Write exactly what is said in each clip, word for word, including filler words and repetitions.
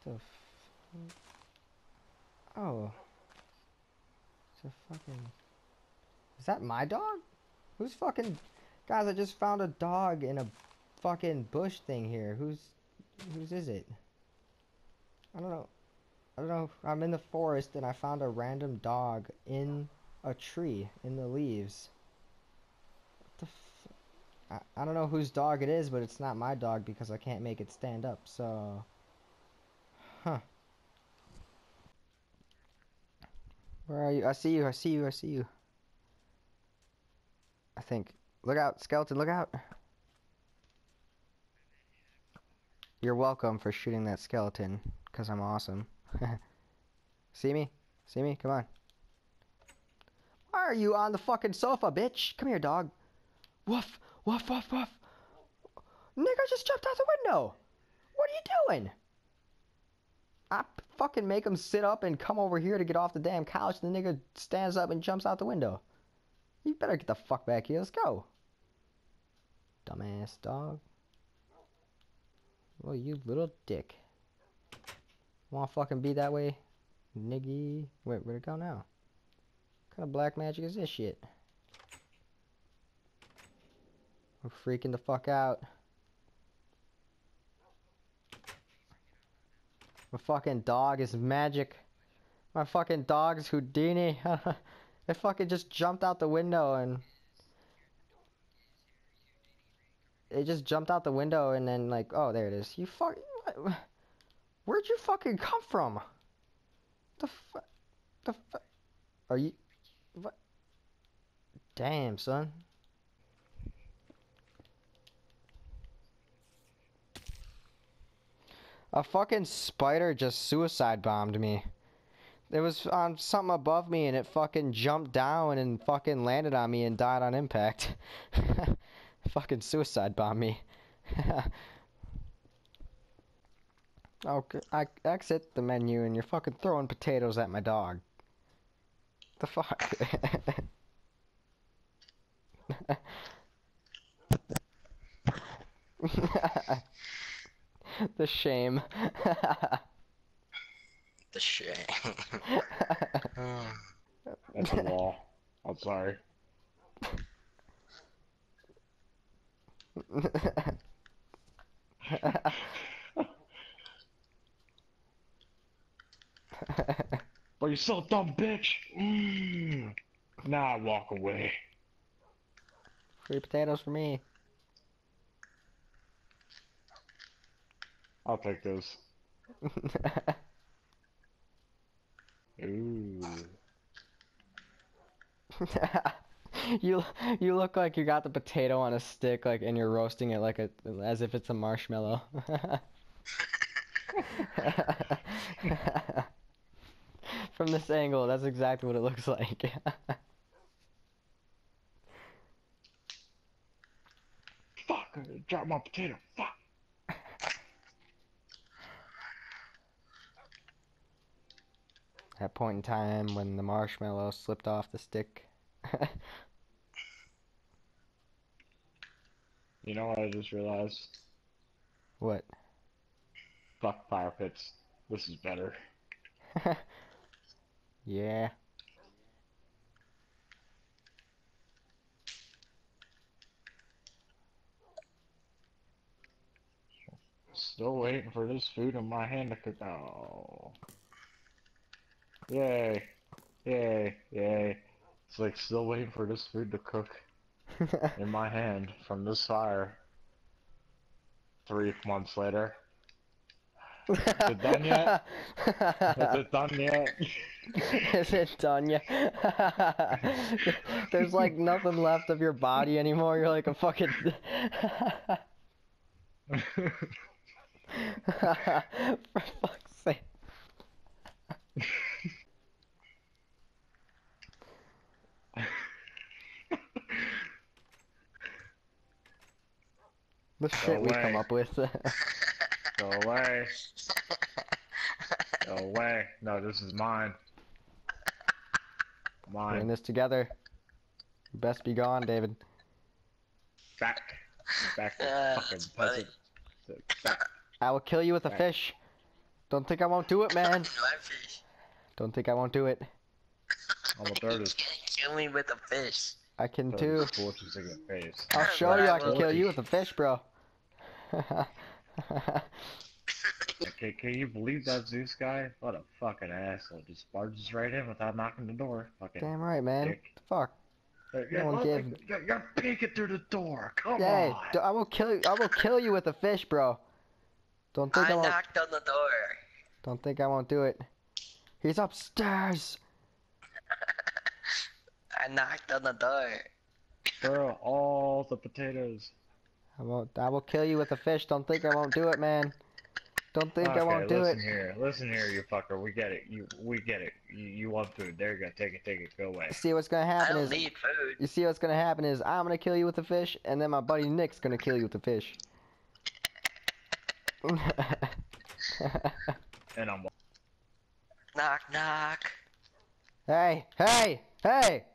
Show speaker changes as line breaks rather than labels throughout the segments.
The f oh. It's a fucking... Is that my dog? Who's fucking... Guys, I just found a dog in a fucking bush thing here. Who's... Whose is it? I don't know. I don't know. I'm in the forest and I found a random dog in a tree in the leaves. What the f... I, I don't know whose dog it is, but it's not my dog because I can't make it stand up, so... Huh. Where are you? I see you, I see you, I see you. I think. Look out, skeleton, look out! You're welcome for shooting that skeleton, because I'm awesome. See me? See me? Come on. Why are you on the fucking sofa, bitch? Come here, dog. Woof, woof, woof, woof. Nigga just jumped out the window. What are you doing? I fucking make him sit up and come over here to get off the damn couch. The nigga stands up and jumps out the window. You better get the fuck back here. Let's go. Dumbass dog. Well, you little dick. Wanna fucking be that way? Niggy. Wait, where'd it go now? What kind of black magic is this shit? I'm freaking the fuck out. My fucking dog is magic. My fucking dog is Houdini. It fucking just jumped out the window and... It just jumped out the window and then like, oh, there it is. You fuck... Where'd you fucking come from? The fuck... The fuck... Are you... What? Damn, son. A fucking spider just suicide bombed me. It was on something above me and it fucking jumped down and fucking landed on me and died on impact. Fucking suicide bombed me. Okay, I exit the menu and you're fucking throwing potatoes at my dog. The fuck? The shame.
The shame.
That's a wall. I'm sorry. But you're so dumb, bitch. Mm. Nah, walk away.
Free potatoes for me.
I'll take those. Ooh.
you you look like you got the potato on a stick, like, and you're roasting it like a as if it's a marshmallow. From this angle, that's exactly what it looks like.
Fuck! I dropped my potato. Fuck.
That point in time when the marshmallow slipped off the stick.
You know what I just realized?
What?
Fuck fire pits. This is better.
Yeah.
Still waiting for this food in my hand to cook. Oh. Yay. Yay. Yay. It's like still waiting for this food to cook in my hand from this fire. Three months later. Is it done yet? Is it done yet?
Is it done yet? There's like nothing left of your body anymore. You're like a fucking... For fuck's sake. The shit we come up with.
Go away. Go away. No, this is mine.
We're in
Mine.
this together. You best be gone, David.
Back. Back.
Uh,
Fucking
that's funny.
peasant. Back.
I will kill you with a
Back.
fish. Don't think I won't do it, man.
My fish.
Don't think I won't do it.
I'm a third
You
is
can't kill me with a fish.
I can
third
too.
is forces in your face.
I'll show
But
you
I
I can
will.
kill you with a fish, bro.
Okay, can you believe that Zeus guy? What a fucking asshole. Just barges right in without knocking the door. Fucking
Damn right, man.
dick.
The fuck?
Hey,
No
yeah,
one
look,
gave-
you're, you're peeking through the door. Come
Yay!
on.
d- I will kill you. I will kill you with a fish, bro. Don't think I,
I
won't.
knocked on the door.
Don't think I won't do it. He's upstairs.
I knocked on the door.
Throw all the potatoes.
I won't. I will kill you with a fish. Don't think I won't do it, man. Don't think
okay,
I won't do
listen
it.
here. Listen here, you fucker. We get it. You, we get it. You, you want food. There you go. Take it, take it. Go away.
See what's gonna
I
happen
don't
is.
need food.
You see what's gonna happen is I'm gonna kill you with a fish, and then my buddy Nick's gonna kill you with a fish.
And I'm
Knock, knock.
Hey, hey, hey!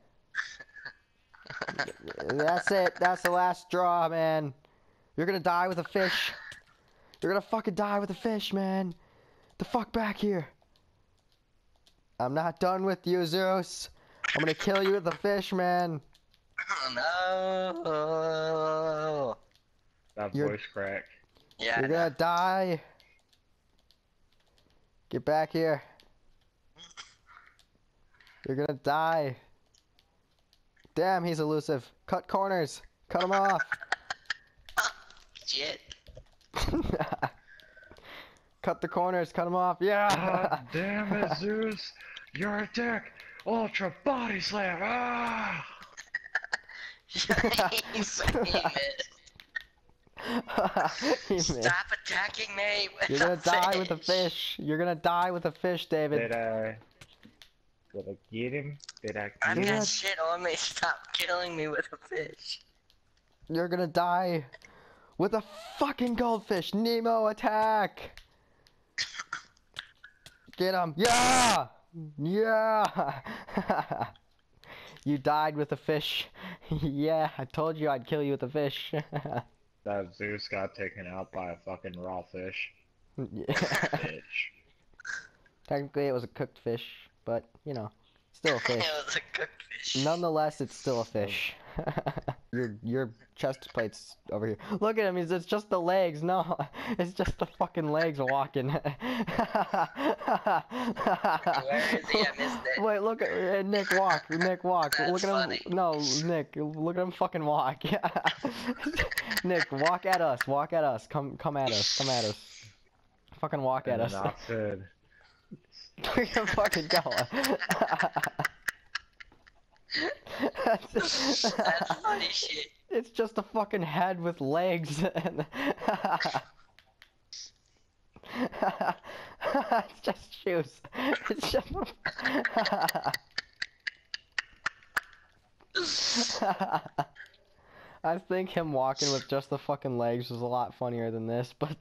That's it. That's the last straw, man. You're gonna die with a fish. You're gonna fucking die with a fish, man. The fuck back here. I'm not done with you, Zeus. I'm gonna kill you with a fish, man.
Oh no.
that
You're-
voice crack.
Yeah.
You're gonna die. Get back here. You're gonna die. Damn, he's elusive. Cut corners. Cut him off.
Shit.
Cut the corners. Cut him off. Yeah.
God damn it, Zeus. You're a dick. Ultra body slam. Ah!
He's saying it.
He missed.
Stop attacking me with
You're gonna
a
die
fish.
with a fish. You're gonna die with a fish, David.
Did I... Did I get him? Did I
I've
get him?
Yeah.
got shit on me. Stop killing me with a fish.
You're gonna die with a fucking goldfish. Nemo, attack! Get him. Yeah! Yeah! You died with a fish. Yeah, I told you I'd kill you with a fish.
That Zeus got taken out by a fucking raw fish.
Yeah.
Bitch.
Technically, it was a cooked fish, but, you know, still a
It
fish.
was a cooked fish.
Nonetheless, it's still a fish. your your chest plate's over here. Look at him. He's it's just the legs. No, it's just the fucking legs walking.
Where is he? I missed it.
Wait, look at uh, Nick walk. Nick walk.
That's
look at
funny.
him. No, Nick. Look at him fucking walk. Nick, walk at us. Walk at us. Come come at us. Come at us. Fucking walk at
And
us.
then I said,
Look at him fucking go.
That's funny shit.
It's just a fucking head with legs. And it's just shoes. It's just. I think him walking with just the fucking legs was a lot funnier than this, but.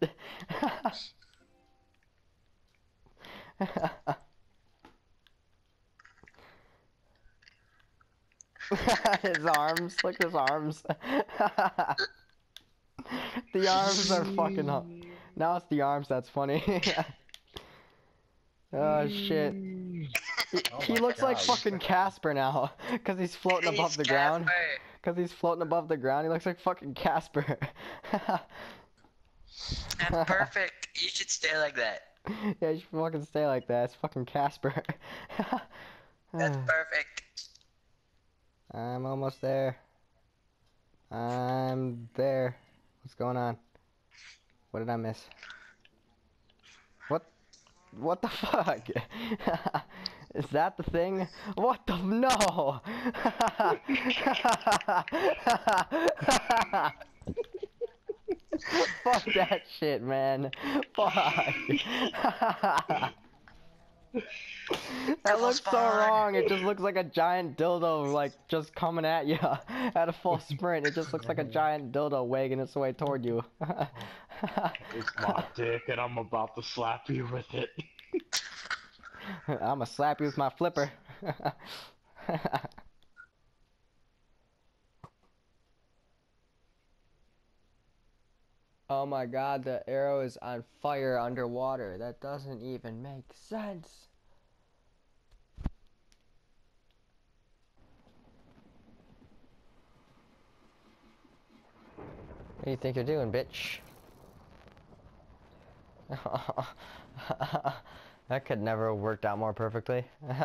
His arms, look at his arms. The arms are fucking up. Now it's the arms that's funny. Oh shit. He,
Oh
he
my
looks like
God.
fucking Casper now, cause he's floating above
He's
the ground.
Casper.
Cause he's floating above the ground, he looks like fucking Casper.
That's perfect. You should stay like that.
Yeah, you should fucking stay like that. It's fucking Casper.
That's perfect.
I'm almost there. I'm there. What's going on? What did I miss? What? What the fuck? Is that the thing? What the no? Fuck that shit, man. Fuck. That looks so
Spawn.
wrong. It just looks like a giant dildo, like, just coming at you at a full sprint. It just looks like a giant dildo wagging its way toward you.
it's my dick and I'm about to slap you with it.
I'ma slap you with my flipper. Oh my god, the arrow is on fire underwater. That doesn't even make sense. What do you think you're doing, bitch? That could never have worked out more perfectly.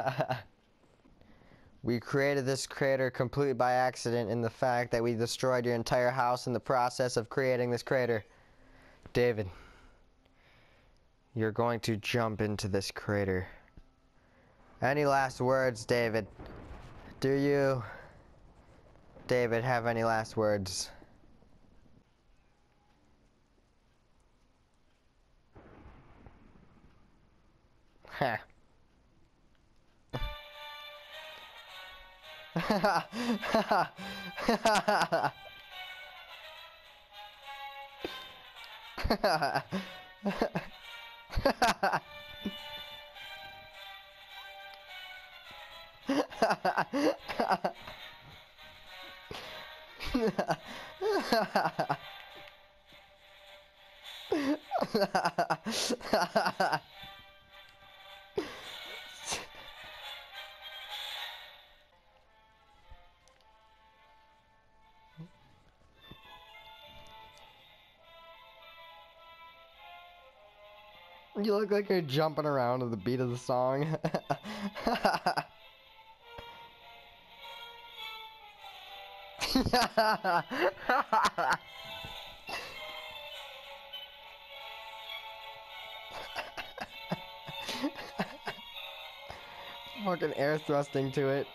We created this crater completely by accident in the fact that we destroyed your entire house in the process of creating this crater. David, you're going to jump into this crater. Any last words, David? Do you, David, have any last words? Huh. You look like you're jumping around to the beat of the song. Fucking air thrusting to it.